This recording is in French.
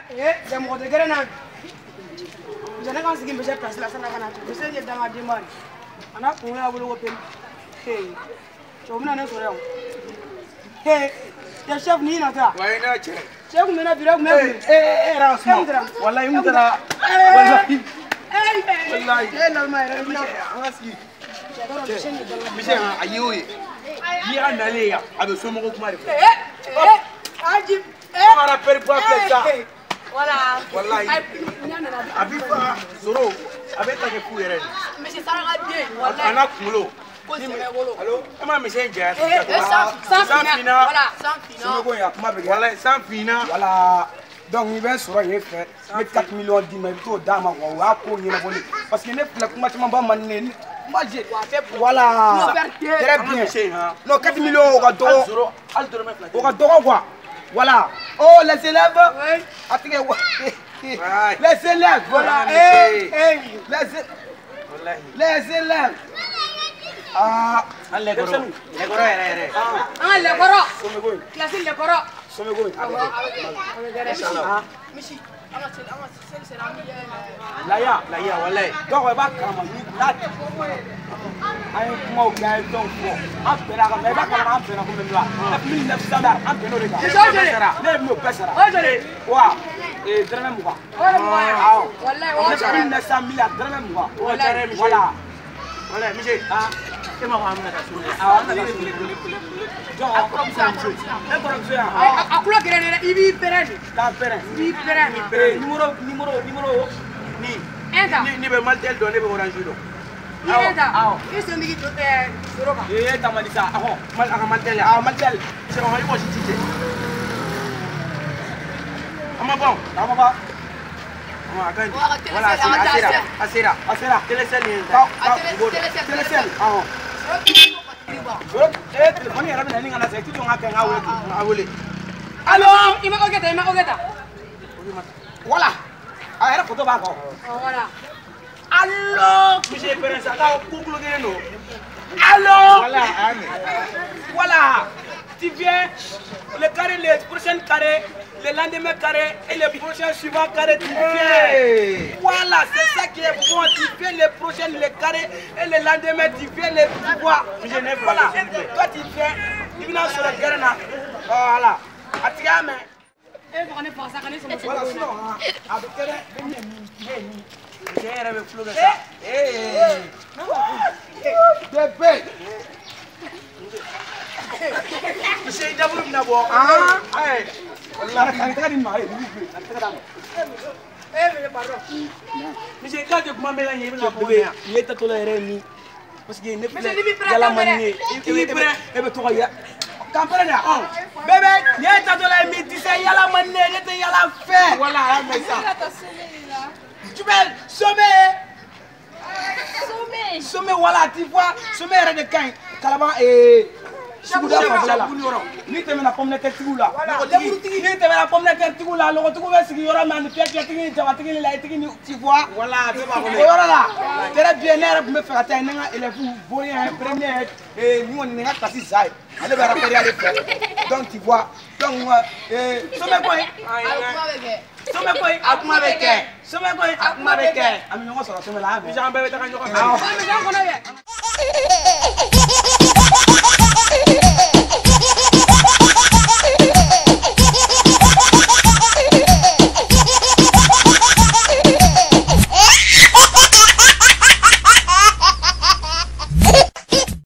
c'est mon de grenade. Je n'ai pas ce qui me place là, ça n'a pas de. Je sais que dans ma demande. On a pour la boulot open. Hey, tu vas me faire hey, le chef ni nata. Ouais, non, chef. Chef, me na bureau me. Rasmo. Wallahi mutara. Wallahi. Wallahi. Normal. Merci. Monsieur, ayoye. Hier en allé, avec ce mot que m'a dit. Ajib. On a perdu pas ça. Voilà. Wallahi. Abifa Zoro, avec ta fou erreur. Mais c'est ça la bien. Wallahi. Ana kulo. Allô? Comment monsieur Ndiaye? Sans fina. Voilà, sans fina. Voilà, sans fina. Voilà. Donc, il va se faire mais 4 millions de dinars, d'âmes, parce qu'il n'est plus complètement pas mané. Voilà. Très bien. Non, 4 millions, on va quoi. Voilà. Oh, les élèves. Les élèves. Voilà. Les élèves. Ah, les goro. Les goro, ah, les goro. Classe les goro. Laya, wallahi. Donc on va commencer là. Ay kuma gaay donc en pera ga me ba kala en pera ko men la 1900 dar en pera rega ne mo pesara wa e drame mo wallahi 1900 milliards drame mo voilà voilà monsieur ah que ma wa amna ka sunu ah amna ka sunu donc comme ça ne corruption a kulo grene ibi perani ta perani ibi perani numéro ni enda ni be maltel do ne be orange do Isso me diz Soroka. Tá malisa. Maltel. Maltel. C'est on va y voir si Ama bon. Ama ba. Voilà, Asera. Télécell. Télécell. Téléphone era bena ninga na sai tu nga ka ngawule. Allo, ima ogeta. Voilà. Ah, era photo ba ko. Voilà. Allô, monsieur Pérez, ça va coucou le no. Allô. Voilà. Tu viens le carré, les prochains carrés, le lendemain carré et les prochains suivants carrés, tu viens. Voilà, c'est ça qui est bon. Tu viens les prochains, les carrés et le lendemain, tu viens les pouvoirs. Voilà. Toi, tu viens, tu viens sur le carré. Voilà. Atiame. On est pas ça, on est sur le voilà, sinon, avec carré, j'ai rêvé flou de ça. Bébé. Monsieur Dabou Nabo. Monsieur, quand tu m'as mélangé, il est toléré. Parce qu'il n'est pas la manière. Il est prêt. Et bien, tu regardes. Bébé, il est toléré. Il dit c'est la manière. Il est la fait. Voilà, mais ça. Tu veux sommer? Sommet, voilà, tu vois. Sommet est de Cain. Calaban et. Ni tɛmɛ na pomme de terre tigiw la ni tɛmɛ na pomme de terre tigiw la lɔgɔtigiw bɛ sigi yɔrɔ min ani fiyɛtigi ni jabatigi ni layitigi ni tu vois voilà o yɔrɔ la très bien ne yɛrɛ tun bɛ fɛ ka taa yen ne ka élèves bonɲɛ premier ni kɔni ni n ka classe za ye ale bɛ rappelé ale fɛ donc tu vois donc sommet ko ye sommet ko ye a kuma bɛ kɛ sommet ko ye a kuma bɛ kɛ an bɛ ɲɔgɔn sɔrɔ sommet la an bɛ taa ɲɔgɔn fɛ